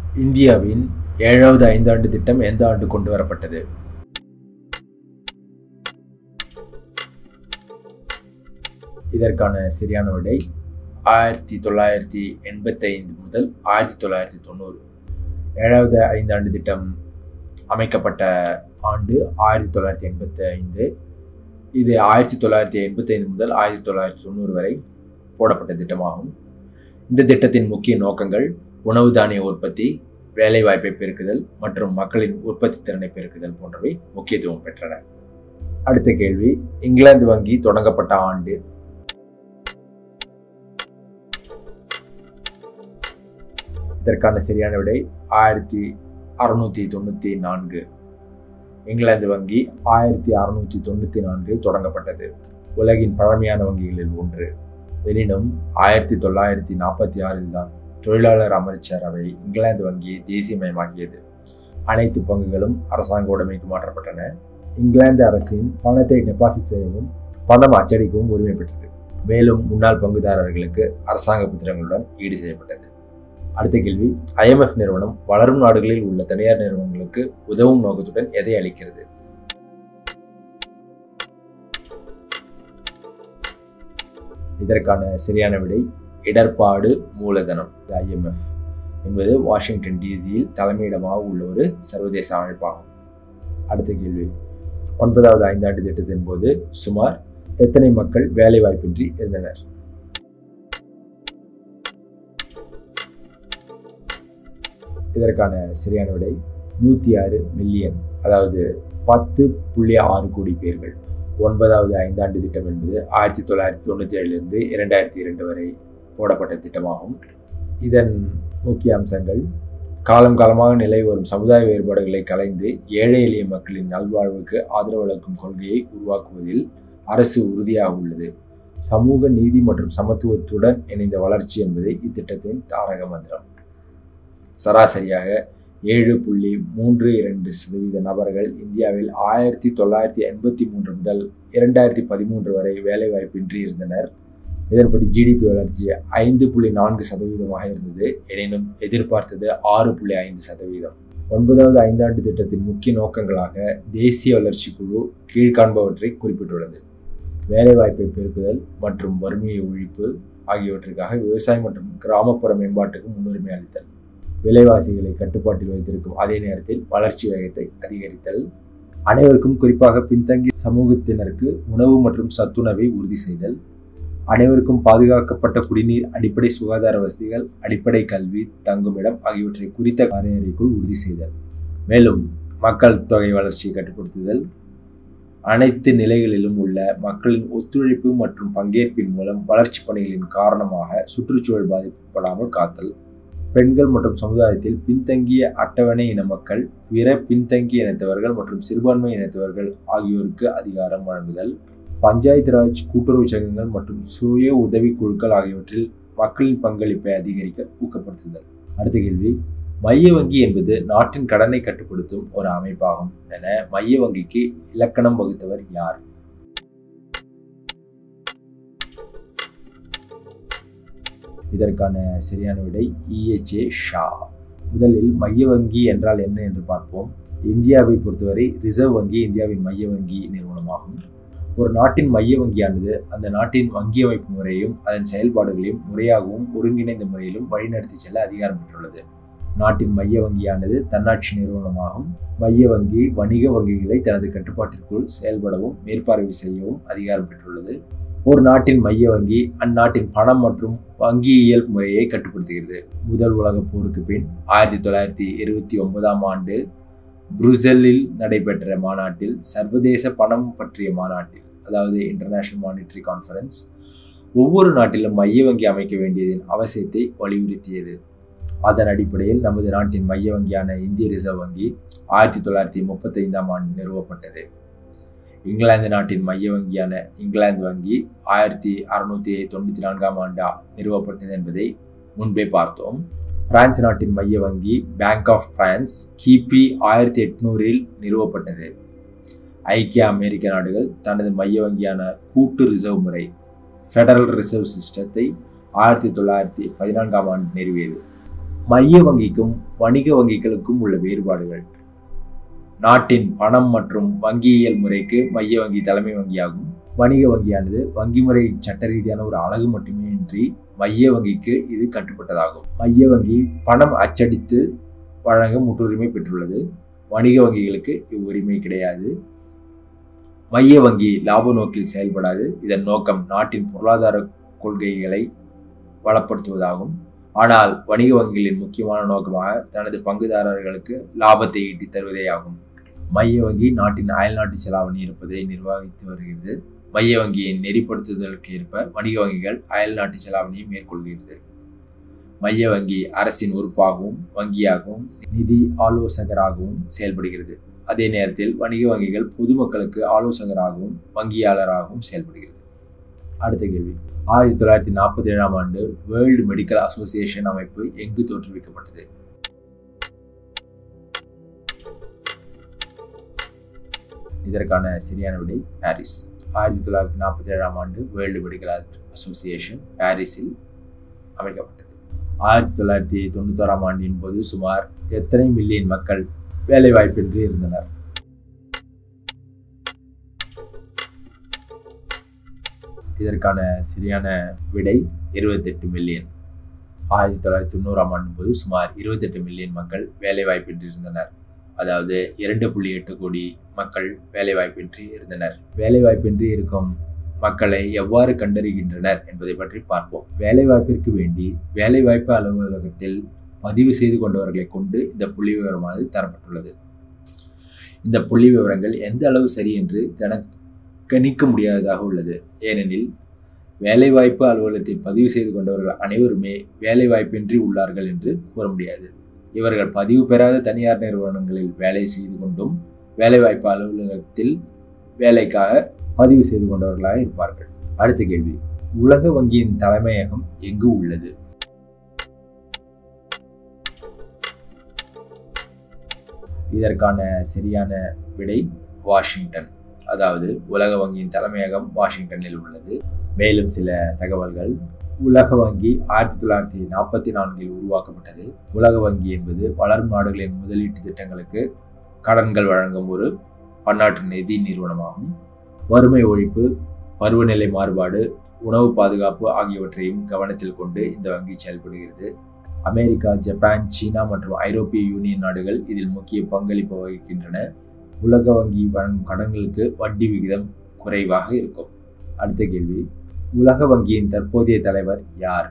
இந்தியாவின் 7வது ஐந்தாண்டு திட்டம் எந்த ஆண்டு கொண்டு வரப்பட்டது? இதற்கான சரியான விடை 1985 முதல் 1990. 7வது ஐந்தாண்டு திட்டம் அமைக்கப்பட்ட ஆண்டு 1985. இது 1985 முதல் 1990 வரை போடப்பட்ட திட்டமாகும். இந்த திட்டத்தின் முக்கிய நோக்கங்கள் உணவு தானிய உற்பத்தி, வேலைவாய்ப்பை பெருக்குதல் மற்றும் மக்களின் உற்பத்தி திறனை பெருக்குதல் போன்றவை முக்கியத்துவம் பெற்றன. அடுத்த கேள்வி, இங்கிலாந்து வங்கி தொடங்கப்பட்ட ஆண்டு? இதற்கான சரியான விடை 1694. இங்கிலாந்து வங்கி 1694 தொடங்கப்பட்டது. உலகின் பழமையான வங்கிகளில் ஒன்று. எனினும் 1946 தான் தொழிலாளர் அமைச்சரவை இங்கிலாந்து வங்கியை தேசியமயமாக்கியது. அனைத்து பங்குகளும் அரசாங்க உடைமைக்கு மாற்றப்பட்டன. இங்கிலாந்து அரசின் பணத்தை டெபாசிட் செய்யவும் பணம் அச்சடிக்கவும் உரிமை பெற்றது. மேலும் முன்னாள் பங்குதாரர்களுக்கு அரசாங்க பத்திரங்களுடன் ஈடு செய்யப்பட்டது. அடுத்த கேள்வி, IMF நிறுவனம் வளரும் நாடுகளில் உள்ள தனியார் நிறுவனங்களுக்கு உதவும் நோக்கத்துடன் எதை அளிக்கிறது? இதற்கான சரியான விடை இடர்பாடு மூலதனம். IMF என்பது வாஷிங்டன் டிசியில் தலைமையிடமாக உள்ள ஒரு சர்வதேச அமைப்பாகும். அடுத்த கேள்வி, 9வது ஐந்தாண்டு திட்டத்தின் போது சுமார் எத்தனை மக்கள் வேலை வாய்ப்பின்றி இருந்தனர்? இதற்கான சரியான விடை 106 மில்லியன், அதாவது 10.6 கோடி பேர்கள். 9வது ஐந்தாண்டு திட்டம் என்பது 1997 2002 வரை போடப்பட்ட திட்டமாகும். இதன் முக்கிய அம்சங்கள் காலம் காலமாக நிலை வரும் சமுதாய வேறுபாடுகளை களைந்து ஏழை எளிய மக்களின் நல்வாழ்வுக்கு ஆதரவளிக்கும் கொள்கையை உருவாக்குவதில் அரசு உறுதியாக உள்ளது. சமூக நீதி மற்றும் சமத்துவத்துடன் இணைந்த வளர்ச்சி என்பது இத்திட்டத்தின் தாரக மந்திரம். சராசரியாக 7.32% நபர்கள் இந்தியாவில் 1983 முதல் 2013 வரை வேலைவாய்ப்பின்றி இருந்தனர். இதன்படி GDP வளர்ச்சி 5.4% இருந்தது. எனினும் எதிர்பார்த்தது 6.5%. 9வது ஐந்தாண்டு திட்டத்தின் முக்கிய நோக்கங்களாக தேசிய வளர்ச்சி குழு கீழ்காண்பவற்றை குறிப்பிட்டுள்ளது. வேலைவாய்ப்பை பெருக்குதல் மற்றும் வறுமையை ஒழிப்பு ஆகியவற்றுக்காக விவசாயம் மற்றும் கிராமப்புற மேம்பாட்டுக்கு முன்னுரிமை அளித்தல், விலைவாசிகளை கட்டுப்பாட்டில் வைத்திருக்கும் அதே நேரத்தில் வளர்ச்சி வேகத்தை அதிகரித்தல், அனைவருக்கும் குறிப்பாக பின்தங்கிய சமூகத்தினருக்கு உணவு மற்றும் சத்துணவை உறுதி செய்தல், அனைவருக்கும் பாதுகாக்கப்பட்ட குடிநீர், அடிப்படை சுகாதார வசதிகள், அடிப்படை கல்வி, தங்குமிடம் ஆகியவற்றை குறித்த வரையறைக்குள் உறுதி செய்தல், மேலும் மக்கள் தொகை வளர்ச்சியை கட்டுப்படுத்துதல், அனைத்து நிலைகளிலும் உள்ள மக்களின் ஒத்துழைப்பு மற்றும் பங்கேற்பின் மூலம் வளர்ச்சி பணிகளின் காரணமாக சுற்றுச்சூழல் பாதிக்கப்படாமல் காத்தல், பெண்கள் மற்றும் சமுதாயத்தில் பின்தங்கிய அட்டவணை இன மக்கள், பிற பின்தங்கிய இனத்தவர்கள் மற்றும் சிறுபான்மை இனத்தவர்கள் ஆகியோருக்கு அதிகாரம் வழங்குதல், பஞ்சாயத்து ராஜ், கூட்டுறவு சங்கங்கள் மற்றும் சுய உதவி குழுக்கள் ஆகியவற்றில் மக்களின் பங்களிப்பை அதிகரிக்க ஊக்கப்படுத்துதல். அடுத்த கேள்வி, மைய வங்கி என்பது நாட்டின் கடனை கட்டுப்படுத்தும் ஒரு அமைப்பாகும் என மைய வங்கிக்கு இலக்கணம் வகுத்தவர் யார்? இதற்கான சரியான விடை EHA ஷா. முதலில் மைய வங்கி என்றால் என்ன என்று பார்ப்போம். இந்தியாவை பொறுத்தவரை ரிசர்வ் வங்கி இந்தியாவின் மைய வங்கி நிறுவனமாகும். ஒரு நாட்டின் மைய வங்கியானது அந்த நாட்டின் வங்கி அமைப்பு முறையையும் அதன் செயல்பாடுகளையும் முறையாகவும் ஒருங்கிணைந்த முறையிலும் வழிநடத்தி செல்ல அதிகாரம் பெற்றுள்ளது. நாட்டின் மைய வங்கியானது தன்னாட்சி நிறுவனமாகும். மைய வங்கி வணிக வங்கிகளை தனது கட்டுப்பாட்டிற்குள் செயல்படவும் மேற்பார்வை செய்யவும் அதிகாரம் பெற்றுள்ளது. ஒரு நாட்டின் மைய வங்கி அந்நாட்டின் பணம் மற்றும் வங்கியியல் முறையை கட்டுப்படுத்துகிறது. முதல் உலகப் போருக்கு பின் 1929ஆம் ஆண்டு புருசெல்லில் நடைபெற்ற மாநாட்டில், சர்வதேச பணம் பற்றிய மாநாட்டில், அதாவது இன்டர்நேஷனல் மானிட்டரி கான்ஃபரன்ஸ், ஒவ்வொரு நாட்டிலும் மைய வங்கி அமைக்க வேண்டியதின் அவசியத்தை வலியுறுத்தியது. அதன் அடிப்படையில் நமது நாட்டின் மைய வங்கியான இந்திய ரிசர்வ் வங்கி 1935ஆம் ஆண்டு நிறுவப்பட்டது. இங்கிலாந்து நாட்டின் மைய வங்கியான இங்கிலாந்து வங்கி 1694ஆம் ஆண்டு நிறுவப்பட்டது என்பதை முன்பே பார்த்தோம். பிரான்ஸ் நாட்டின் மைய வங்கி பேங்க் ஆஃப் பிரான்ஸ் கிபி 1800இல் நிறுவப்பட்டது. ஐக்கிய அமெரிக்க நாடுகள் தனது மைய வங்கியான கூட்டு ரிசர்வ் முறை ஃபெடரல் ரிசர்வ் சிஸ்டத்தை 1914ஆம் ஆண்டு நிறுவியது. மைய வங்கிக்கும் வணிக வங்கிகளுக்கும் உள்ள வேறுபாடுகள். நாட்டின் பணம் மற்றும் வங்கியியல் முறைக்கு மைய வங்கி தலைமை வங்கியாகும். வணிக வங்கியானது வங்கி முறை சட்ட ரீதியான ஒரு அலகு மட்டுமே இன்றி மைய வங்கிக்கு இது கட்டுப்பட்டதாகும். மைய வங்கி பணம் அச்சடித்து வழங்க முற்றுரிமை பெற்றுள்ளது. வணிக வங்கிகளுக்கு இவ்வுரிமை கிடையாது. மைய வங்கி லாப நோக்கில் செயல்படாது. இதன் நோக்கம் நாட்டின் பொருளாதார கொள்கைகளை வளப்படுத்துவதாகும். ஆனால் வணிக வங்கிகளின் முக்கியமான நோக்கமாக தனது பங்குதாரர்களுக்கு லாபத்தை ஈட்டித் தருவதே ஆகும். மைய வங்கி நாட்டின் அயல்நாட்டு செலாவணி இருப்பதை நிர்வகித்து வருகிறது. மைய வங்கியின் நெறிப்படுத்துதலுக்கு ஏற்ப வணிக வங்கிகள் அயல்நாட்டு செலாவணியை மேற்கொள்கிறது. மைய வங்கி அரசின் உறுப்பாகவும் வங்கியாகவும் நிதி ஆலோசகராகவும் செயல்படுகிறது. அதே நேரத்தில் வணிக வங்கிகள் பொதுமக்களுக்கு ஆலோசகராகவும் வங்கியாளராகவும் செயல்படுகிறது. அடுத்த கேள்வி. 1947ஆம் ஆண்டு வேர்ல்டு மெடிக்கல் அசோசியேஷன் அமைப்பு எங்கு தோற்றுவிக்கப்பட்டது? இதற்கான சரியான விடை பாரிஸ். 1947ஆம் ஆண்டு வேர்ல்டு மெடிக்கல் அசோசியேஷன் பாரிஸில் அமைக்கப்பட்டது. 1991ஆம் ஆண்டின் போது சுமார் எத்தனை மில்லியன் மக்கள் வேலைவாய்ப்பின்றி இருந்தனர்? இதற்கான சரியான விடை 28 மில்லியன். 1990ஆம் ஆண்டு போது சுமார் 28 மில்லியன் மக்கள் வேலைவாய்ப்பின்றி இருந்தனர். அதாவது 2.8 கோடி மக்கள் வேலைவாய்ப்பின்றி இருந்தனர். வேலைவாய்ப்பின்றி இருக்கும் மக்களை எவ்வாறு கண்டறிகின்றனர் என்பதை பற்றி பார்ப்போம். வேலைவாய்ப்பிற்கு வேண்டி வேலைவாய்ப்பு அலுவலகத்தில் பதிவு செய்து கொண்டவர்களை கொண்டு இந்த புள்ளி விவரமானது தரப்பட்டுள்ளது. இந்த புள்ளி விவரங்கள் எந்த அளவு சரி என்று கணிக்க முடியாததாக உள்ளது. ஏனெனில் வேலைவாய்ப்பு அலுவலகத்தில் பதிவு செய்து கொண்டவர்கள் அனைவருமே வேலைவாய்ப்பின்றி உள்ளார்கள் என்று கூற முடியாது. இவர்கள் பதிவு பெறாத தனியார் நிறுவனங்களில் வேலை செய்து கொண்டும் வேலைவாய்ப்பு அலுவலகத்தில் வேலைக்காக பதிவு செய்து கொண்டவர்களாக இருப்பார்கள். அடுத்த கேள்வி. உலக வங்கியின் தலைமையகம் எங்கு உள்ளது? இதற்கான சரியான விடை வாஷிங்டன். அதாவது உலக வங்கியின் தலைமையகம் வாஷிங்டனில் உள்ளது. மேலும் சில தகவல்கள். உலக வங்கி 1944இல் உருவாக்கப்பட்டது. உலக வங்கி என்பது வளரும் நாடுகளின் முதலீட்டு திட்டங்களுக்கு கடன்கள் வழங்கும் ஒரு பன்னாட்டு நிதி நிறுவனமாகும். வறுமை ஒழிப்பு, பருவநிலை மாறுபாடு, உணவு பாதுகாப்பு ஆகியவற்றையும் கவனத்தில் கொண்டு இந்த வங்கி செயல்படுகிறது. அமெரிக்கா, ஜப்பான், சீனா மற்றும் ஐரோப்பிய யூனியன் நாடுகள் இதில் முக்கிய பங்களிப்பு வகிக்கின்றன. உலக வங்கி வழங்கும் கடன்களுக்கு வட்டி விகிதம் குறைவாக இருக்கும். அடுத்த கேள்வி. உலக வங்கியின் தற்போதைய தலைவர் யார்?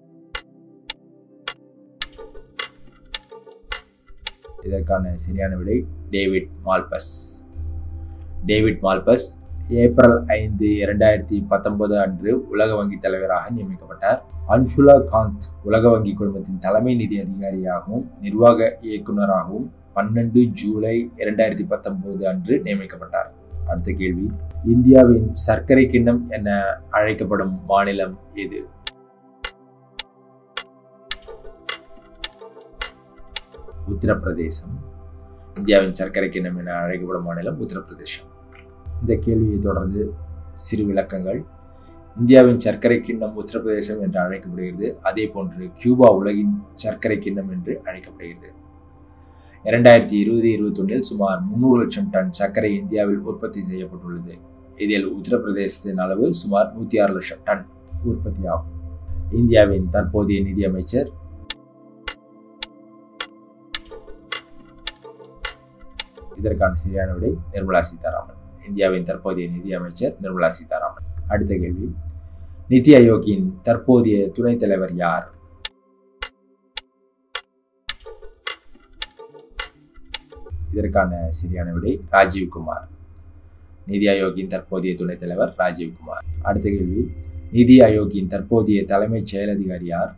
இதற்கான சரியான விடை David Malpass. David Malpass April 5, 2019 அன்று உலக வங்கி தலைவராக நியமிக்கப்பட்டார். அன்சுலா காந்த் உலக வங்கி குழுமத்தின் தலைமை நிதி அதிகாரியாகவும் நிர்வாக இயக்குநராகவும் 12 ஜூலை 2019 அன்று நியமிக்கப்பட்டார். அடுத்த கேள்வி. இந்தியாவின் சர்க்கரை கிண்ணம் என அழைக்கப்படும் மாநிலம் எது? உத்தரப்பிரதேசம். இந்தியாவின் சர்க்கரை கிண்ணம் என அழைக்கப்படும் மாநிலம் உத்தரப்பிரதேசம். இந்த கேள்வியை தொடர்ந்து சிறு விளக்கங்கள். இந்தியாவின் சர்க்கரை கிண்ணம் உத்தரப்பிரதேசம் என்று அழைக்கப்படுகிறது. அதே போன்று கியூபா உலகின் சர்க்கரை கிண்ணம் என்று அழைக்கப்படுகிறது. 2020-21 சுமார் 300 லட்சம் டன் சர்க்கரை இந்தியாவில் உற்பத்தி செய்யப்பட்டுள்ளது. இதில் உத்தரப்பிரதேசத்தின் அளவு சுமார் 106 லட்சம் டன் உற்பத்தி ஆகும். இந்தியாவின் தற்போதைய நிதி அமைச்சர் இதற்கான சரியான விடை நிர்மலா சீதாராமன். இந்தியாவின் தற்போதைய நிதி அமைச்சர் நிர்மலா சீதாராமன். அடுத்த கேள்வி. நிதி ஆயோக்கின் தற்போதைய துணைத் தலைவர் யார்? இதற்கான சரியான விடை ராஜீவ்குமார். நிதி ஆயோக்கின் தற்போதைய துணைத் தலைவர் ராஜீவ்குமார். அடுத்த கேள்வி. நிதி ஆயோக்கின் தற்போதைய தலைமைச் செயல் அதிகாரி யார்?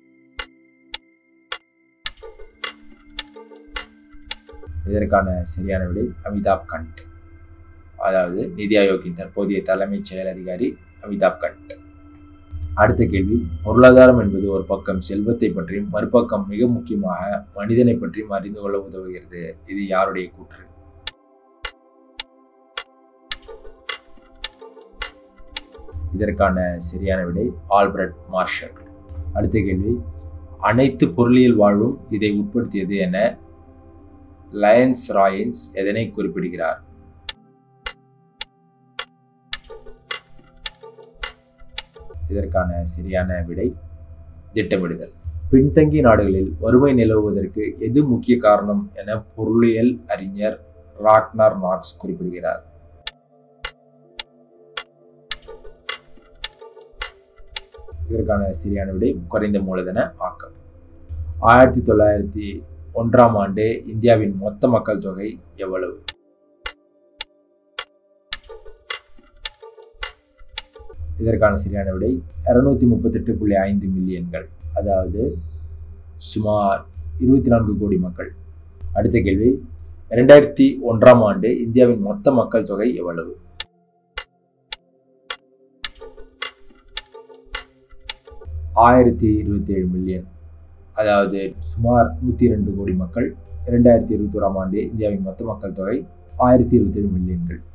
இதற்கான சரியான விடை அமிதாப் கண்ட். அதாவது நிதி ஆயோக்கின் தற்போதைய தலைமைச் செயல் அதிகாரி அமிதாப் கண்ட். அடுத்த கேள்வி. பொருளாதாரம் என்பது ஒரு பக்கம் செல்வத்தை பற்றியும் மறுபக்கம் மிக முக்கியமாக மனிதனை பற்றியும் அறிந்து கொள்ள உதவுகிறது. இது யாருடைய கூற்று? இதற்கான சரியான விடை ஆல்பர்ட் மார்ஷல். அடுத்த கேள்வி. அனைத்து பொருளியல் வாழ்வும் இதை உட்படுத்தியது என லயன்ஸ் ராயின்ஸ் எதனை குறிப்பிடுகிறார்? இதற்கான சரியான விடை திட்டமிடுதல். பின்தங்கிய நாடுகளில் வறுமை நிலவுவதற்கு எது முக்கிய காரணம் என பொருளியல் அறிஞர் ராக்னார் மார்க்ஸ் குறிப்பிடுகிறார்? இதற்கான சரியான விடை குறைந்த மூலதன ஆக்கம். 1901ஆம் ஆண்டு இந்தியாவின் மொத்த மக்கள் தொகை எவ்வளவு? இதற்கான சரியான விடை 238.5 மில்லியன்கள், அதாவது சுமார் 24 கோடி மக்கள். அடுத்த கேள்வி, 2001ஆம் ஆண்டு இந்தியாவின் மொத்த மக்கள் தொகை எவ்வளவு? $1027 மில்லியன், அதாவது சுமார் 102 கோடி மக்கள். 2021ஆம் ஆண்டு இந்தியாவின் மொத்த மக்கள் தொகை 1027 மில்லியன்கள்.